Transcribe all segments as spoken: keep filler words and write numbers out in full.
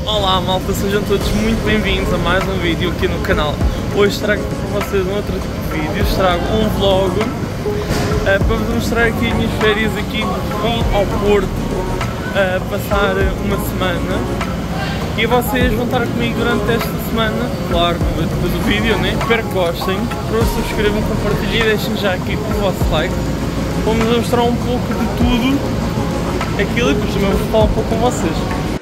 Olá malta, sejam todos muito bem-vindos a mais um vídeo aqui no canal. Hoje trago para vocês um outro tipo de vídeos, trago um vlog uh, para vos mostrar aqui as minhas férias aqui. Vim ao Porto uh, passar uma semana e vocês vão estar comigo durante esta semana, claro, no depois do vídeo, né? Espero que gostem, para subscrevam, compartilhem e deixem já aqui o vosso like. Vamos mostrar um pouco de tudo aquilo e depois também vou falar um pouco com vocês.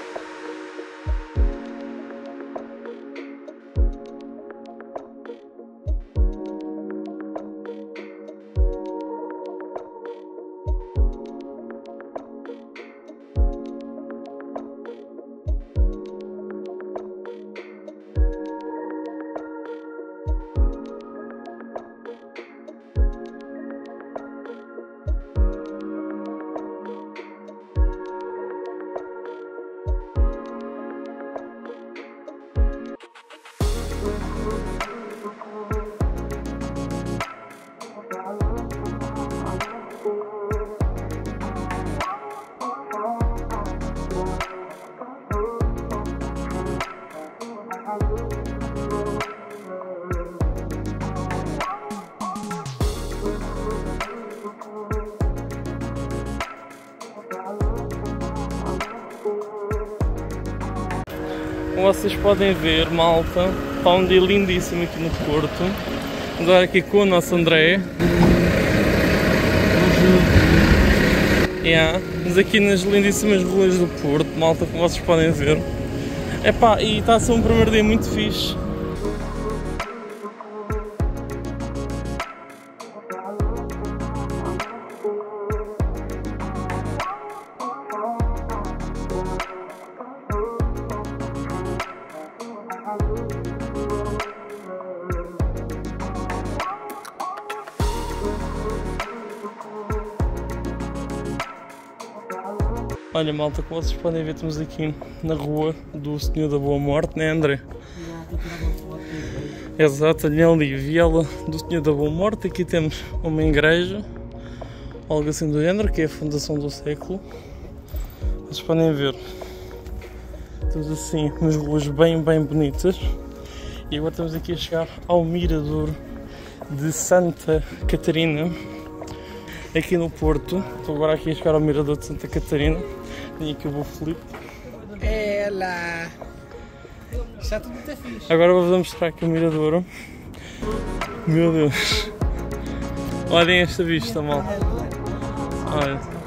Como vocês podem ver, malta, está um dia lindíssimo aqui no Porto. Agora aqui com o nosso André. Yeah, mas aqui nas lindíssimas ruas do Porto, malta, como vocês podem ver. Epá, e está a ser um primeiro dia muito fixe. Olha malta, como vocês podem ver, estamos aqui na rua do Senhor da Boa Morte, né André? Exato, ali Viela do Senhor da Boa Morte. Aqui temos uma igreja, algo assim do género, que é a fundação do século. Vocês podem ver, estamos assim, umas ruas bem, bem bonitas. E agora estamos aqui a chegar ao mirador de Santa Catarina, aqui no Porto. Estou agora aqui a chegar ao mirador de Santa Catarina. Tenho aqui o meu Filipe. Ela! Está tudo muito fixe. Agora vou-vos mostrar aqui o mirador. Meu Deus! Olhem esta vista, mal. Olha.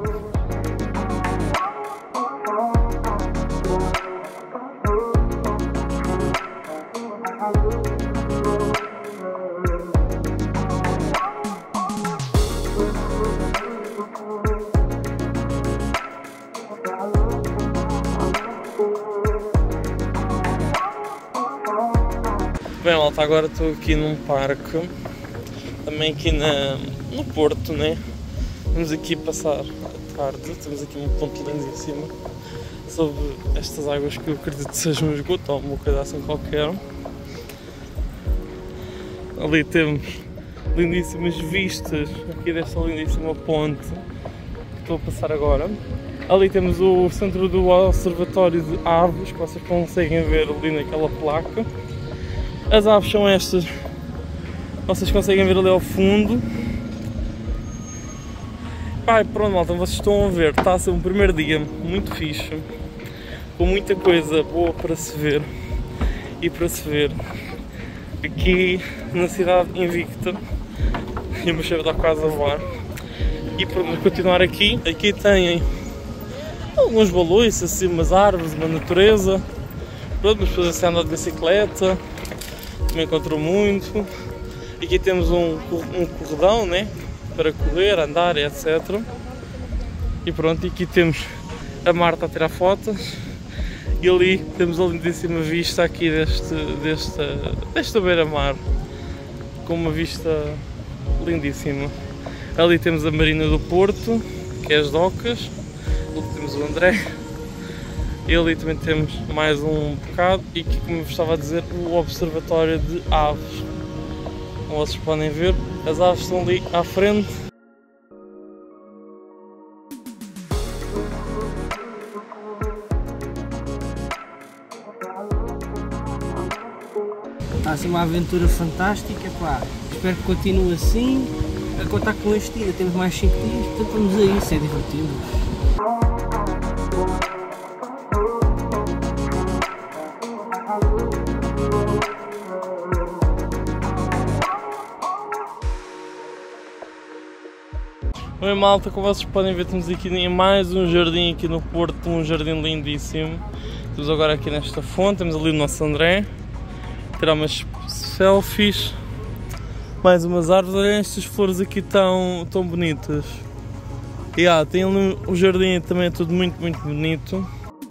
Bem malta, agora estou aqui num parque, também aqui na, no Porto, né? Vamos aqui passar a tarde, temos aqui um ponto lindíssimo sobre estas águas que eu acredito que sejam um esgoto ou uma coisa assim qualquer. Ali temos lindíssimas vistas aqui desta lindíssima ponte que estou a passar agora. Ali temos o centro do Observatório de Aves, que vocês conseguem ver ali naquela placa. As aves são estas, vocês conseguem ver ali ao fundo. Pai, pronto malta, vocês estão a ver, está a ser um primeiro dia muito fixe, com muita coisa boa para se ver e para se ver aqui na cidade invicta. E o meu chefe está quase a voar. E para continuar aqui, aqui têm alguns balões, assim, umas árvores, uma natureza. Pronto, mas depois assim andar de bicicleta. Me encontrou muito. Aqui temos um, um corredão, né, para correr, andar, etcétera. E pronto, aqui temos a Marta a tirar fotos. E ali temos a lindíssima vista aqui deste, desta, desta beira-mar, com uma vista lindíssima. Ali temos a Marina do Porto, que é as docas. Ali temos o André. E ali também temos mais um bocado, e aqui, como eu vos estava a dizer, o Observatório de Aves. Como vocês podem ver, as aves estão ali à frente. Está assim uma aventura fantástica, pá. Espero que continue assim. A contar com este dia, temos mais cinco dias, portanto vamos a isso, é divertido. Oi malta, como vocês podem ver, temos aqui em mais um jardim aqui no Porto, um jardim lindíssimo. Estamos agora aqui nesta fonte, temos ali o nosso André, tirar umas selfies, mais umas árvores. Olhem estas flores aqui tão, tão bonitas. E ah, tem ali o jardim também, é tudo muito, muito bonito.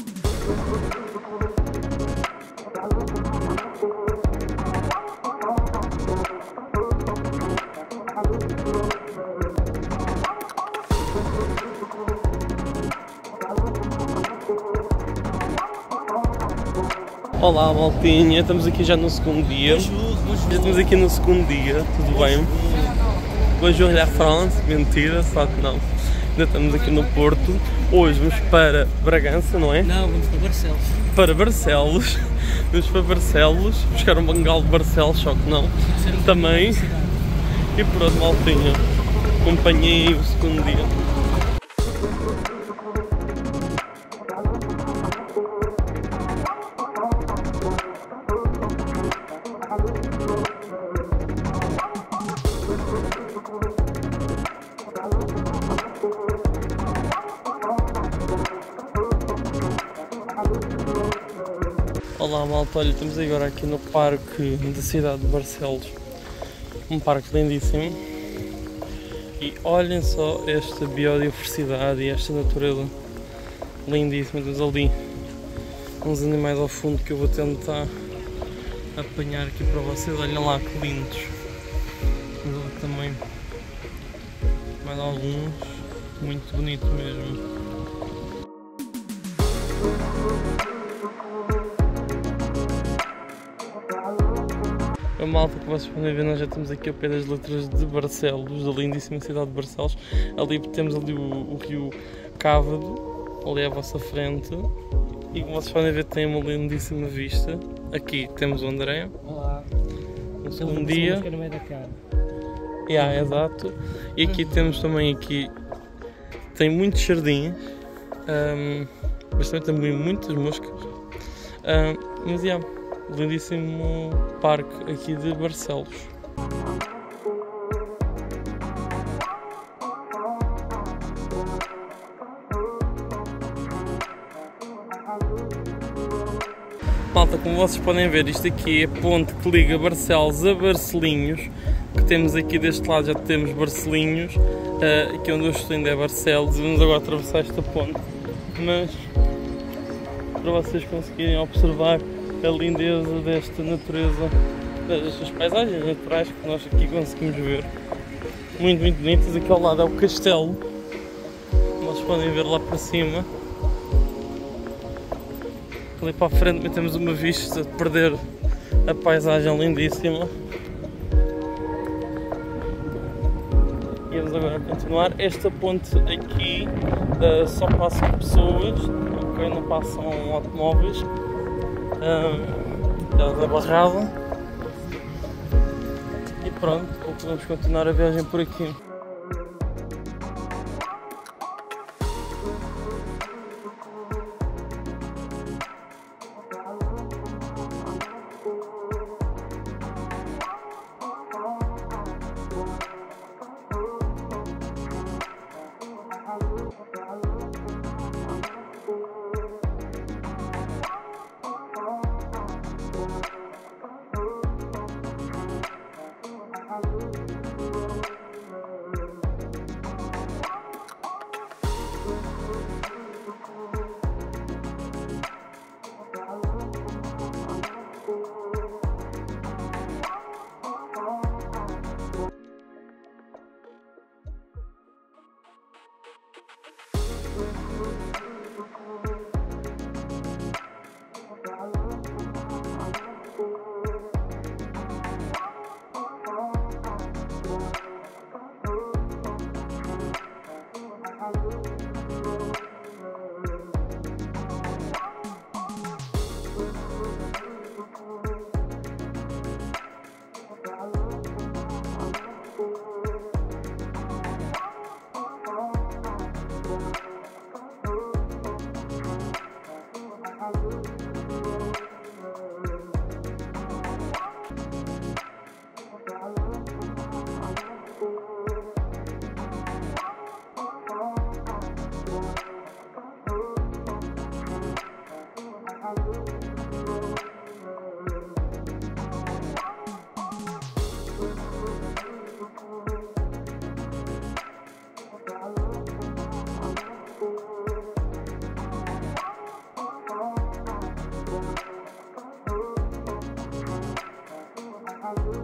Olá maltinha, estamos aqui já no segundo dia. Já estamos aqui no segundo dia, tudo bem? Bonjour la France, mentira, só que não. Ainda estamos aqui no Porto. Hoje vamos para Bragança, não é? Não, vamos para Barcelos. Para Barcelos. Vamos para Barcelos, buscar um bangal de Barcelos, só que não. Também. E pronto maltinha, acompanhei o segundo dia. Olá malta, olha, estamos agora aqui no parque da cidade de Barcelos, um parque lindíssimo, e olhem só esta biodiversidade e esta natureza lindíssima. Temos ali uns animais ao fundo que eu vou tentar apanhar aqui para vocês, olhem lá que lindos. Temos ali também mais alguns, muito bonito mesmo. A malta, que vocês podem ver, nós já estamos aqui ao pé das letras de Barcelos, da lindíssima cidade de Barcelos. Ali temos ali o, o rio Cávado, ali à vossa frente. E como vocês podem ver, tem uma lindíssima vista. Aqui temos o André. Olá. No segundo dia. No meio da cara. Yeah, exato. E aqui temos também aqui, tem muitos jardins, um, mas também tem muitas moscas. Um, mas yeah, lindíssimo parque aqui de Barcelos. Malta, como vocês podem ver, isto aqui é a ponte que liga Barcelos a Barcelinhos, que temos aqui deste lado, já temos Barcelinhos, uh, aqui onde eu estou ainda é Barcelos, e vamos agora atravessar esta ponte, mas para vocês conseguirem observar a lindeza desta natureza, destas paisagens naturais que nós aqui conseguimos ver, muito, muito bonitas. Aqui ao lado é o castelo, vocês podem ver lá para cima. Ali para a frente temos uma vista de perder a paisagem lindíssima. E vamos agora continuar. Esta ponte aqui uh, só passam pessoas, okay? Não passam automóveis. Uh, ela é barrada. E pronto, vamos continuar a viagem por aqui. Tchau.